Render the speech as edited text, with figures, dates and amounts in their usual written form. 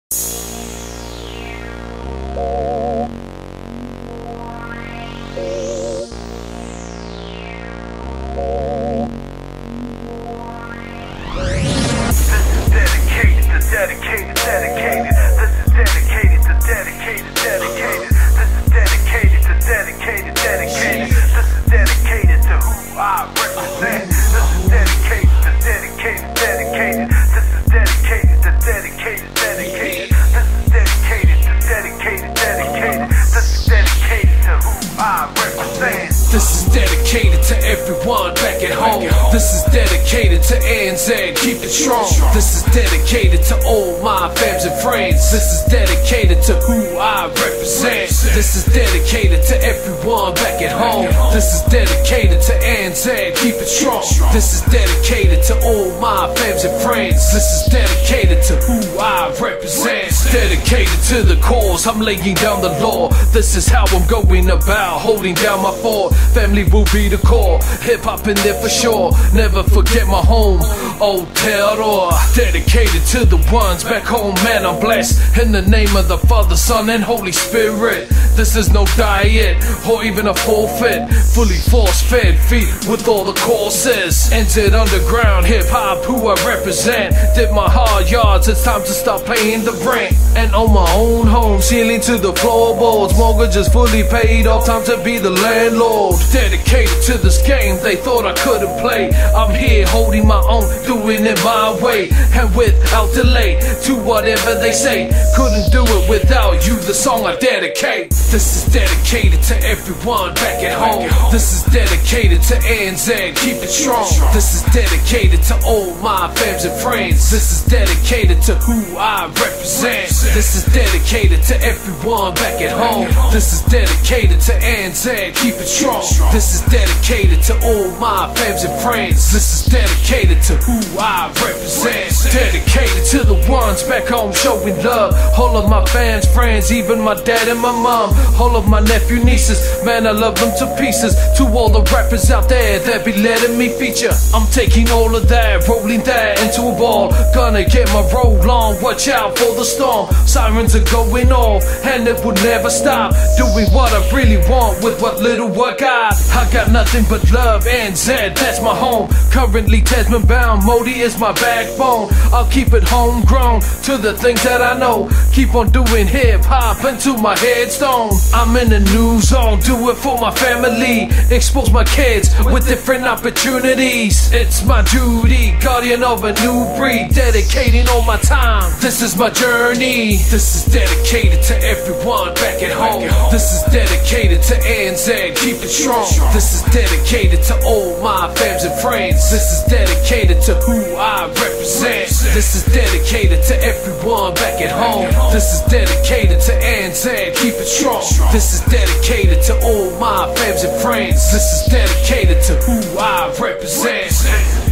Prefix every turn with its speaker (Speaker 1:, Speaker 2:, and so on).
Speaker 1: This is dedicated to everyone back at home. This is dedicated to ANZ, keep it strong. This is dedicated to all my fams and friends. This is dedicated to who I represent. This is dedicated to everyone back at home. This is dedicated to ANZ, keep it strong. This is dedicated to all my fams and friends. This is dedicated to who I represent. Dedicated to the cause, I'm laying down the law. This is how I'm going about holding down my fort. Family will be the core, hip-hop in there for sure. Never forget my home, Old Terror. Dedicated to the ones back home, man, I'm blessed. In the name of the Father, Son, and Holy Spirit. This is no diet, or even a forfeit. Fully force-fed, feet with all the courses. Entered underground hip-hop, who I represent. Did my hard yards, it's time to start paying the rent. And on my own home, ceiling to the floorboards. Mortgage is fully paid off, time to be the landlord. Dedicated to this game, they thought I couldn't play. I'm here holding my own, doing it my way. And without delay, to whatever they say. Couldn't do it without you, the song I dedicate. This is dedicated to everyone back at home. This is dedicated to ANZ, keep it strong. This is dedicated to all my fams and friends. This is dedicated to who I represent. This is dedicated to everyone back at home. This is dedicated to ANZ, keep it strong. This is dedicated to all my fams and friends. This is dedicated to who I represent. Dedicated to the ones back home showing love. All of my fans, friends, even my dad and my mom. All of my nephew, nieces, man, I love them to pieces. To all the rappers out there that be letting me feature, I'm taking all of that, rolling that into a ball. Gonna get my roll on, watch out for the storm. Sirens are going off, and it will never stop. Doing what I really want with what little I got. I got nothing but love and Zed, that's my home. Currently Tasman bound, Modi is my backbone. I'll keep it homegrown to the things that I know. Keep on doing hip hop until my headstone. I'm in a new zone, do it for my family. Expose my kids with different opportunities. It's my duty, guardian of a new breed. Dedicating all my time, this is my journey. This is dedicated to everyone back at home. This is dedicated to ANZ, keep it strong. This is dedicated to all my fams and friends. This is dedicated to who I represent. This is dedicated to everyone back at home. This is dedicated to ANZ, keep it strong. This is dedicated to all my fams and friends. This is dedicated to who I represent.